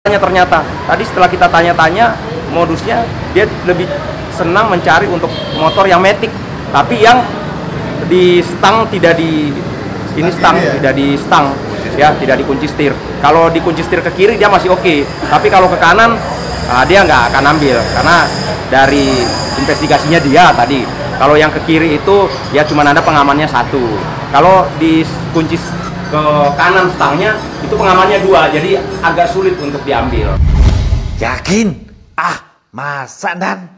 Ternyata tadi setelah kita tanya-tanya modusnya, dia lebih senang mencari untuk motor yang matic, tapi yang di stang tidak di ini stang tidak di stang ya, tidak dikunci setir. Kalau dikunci setir ke kiri dia masih oke, tapi kalau ke kanan dia nggak akan ambil karena dari investigasinya dia tadi. Kalau yang ke kiri itu ya cuma ada pengamannya satu. Kalau dikunci ke kanan stangnya itu pengamannya dua, jadi agak sulit untuk diambil. Yakin? Masa Dan?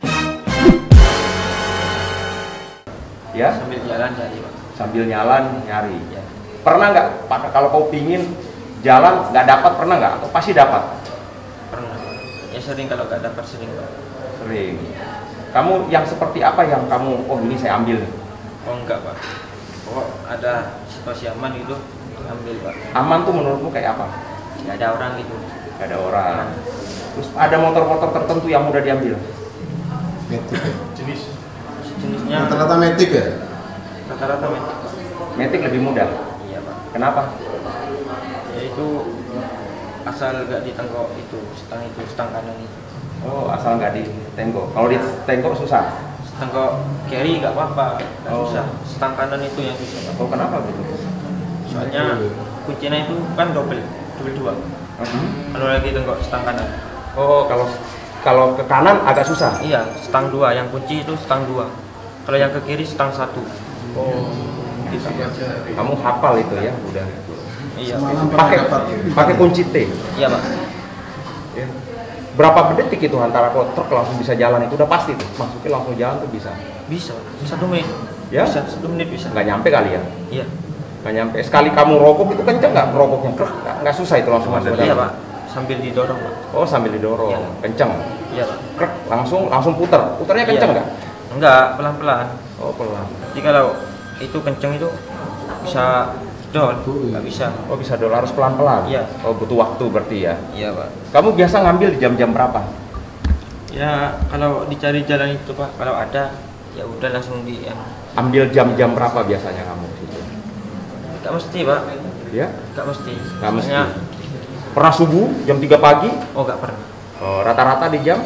Ya? Sambil jalan cari, Pak. Sambil jalan nyari. Ya. Pernah nggak, Pak, kalau kau pingin jalan nggak dapat, pernah nggak? Atau pasti dapat? Pernah. Ya sering, kalau nggak dapat sering, Pak. Sering. Kamu yang seperti apa yang kamu, oh ini saya ambil nih? Oh enggak, Pak. Oh ada situasi aman gitu, ambil, Pak. Aman tuh menurutmu kayak apa? Nggak ada orang gitu. Nggak ada orang. Terus ada motor-motor tertentu yang mudah diambil? Matic ya? Jenisnya Rata-rata matic ya? rata-rata metik, Pak. Matic lebih mudah. Iya, Pak. Kenapa? Ya itu asal nggak ditenggok itu stang kanan itu. Oh, asal nggak ditenggok. Kalau ditenggok susah. Tenggok kiri nggak apa-apa, nggak Oh. susah. Stang kanan itu yang susah, Pak. Oh, kenapa gitu? Soalnya kuncinya itu kan double dua. Kalau lagi tenggok stang kanan. Oh, kalau ke kanan agak susah. Iya, stang 2, yang kunci itu stang 2. Kalau yang ke kiri stang 1. Oh, gitu. Kamu hafal itu ya, udah. Iya. Semalam pernah dapat. Pakai kunci T. Iya, Pak. Ya. Berapa detik itu antara kau truk langsung bisa jalan itu udah pasti tuh, masuknya langsung jalan tuh bisa. Bisa, 1 menit. Ya? Bisa, 1 menit bisa. Nggak nyampe kali ya? Iya. Nggak nyampe. Sekali kamu rokok itu kenceng nggak rokoknya? Nggak susah itu langsung masuk ke Iya, dalam? Pak. Sambil didorong, Pak. Oh, sambil didorong, Iya. kenceng. Iya, Pak. Krek, langsung puter. Puternya kenceng Iya. nggak? Enggak, pelan-pelan. Oh, pelan. Jadi kalau itu kenceng itu bisa dol, nggak bisa. Oh, bisa dol, harus pelan-pelan. Iya. Oh, butuh waktu berarti ya. Iya, Pak. Kamu biasa ngambil di jam-jam berapa? Ya, kalau dicari jalan itu, Pak, kalau ada ya udah langsung di Ambil jam-jam berapa biasanya kamu gitu? nggak mesti, Pak. Ya? Nggak mesti. Nggak mesti. Maksudnya, Pernah subuh jam 3 pagi? oh nggak pernah. Oh, rata-rata di jam?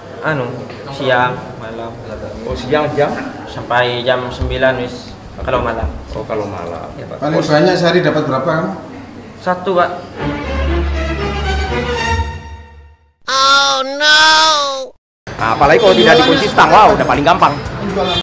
Siang, malam, Oh, siang jam? sampai jam 9 wis kalau malam. Oh, kalau malam. Ya, Pak. Paling banyak sehari dapat berapa kamu? 1, Pak. Nah, apalagi kalau tidak dikunci stang, wow, udah paling gampang.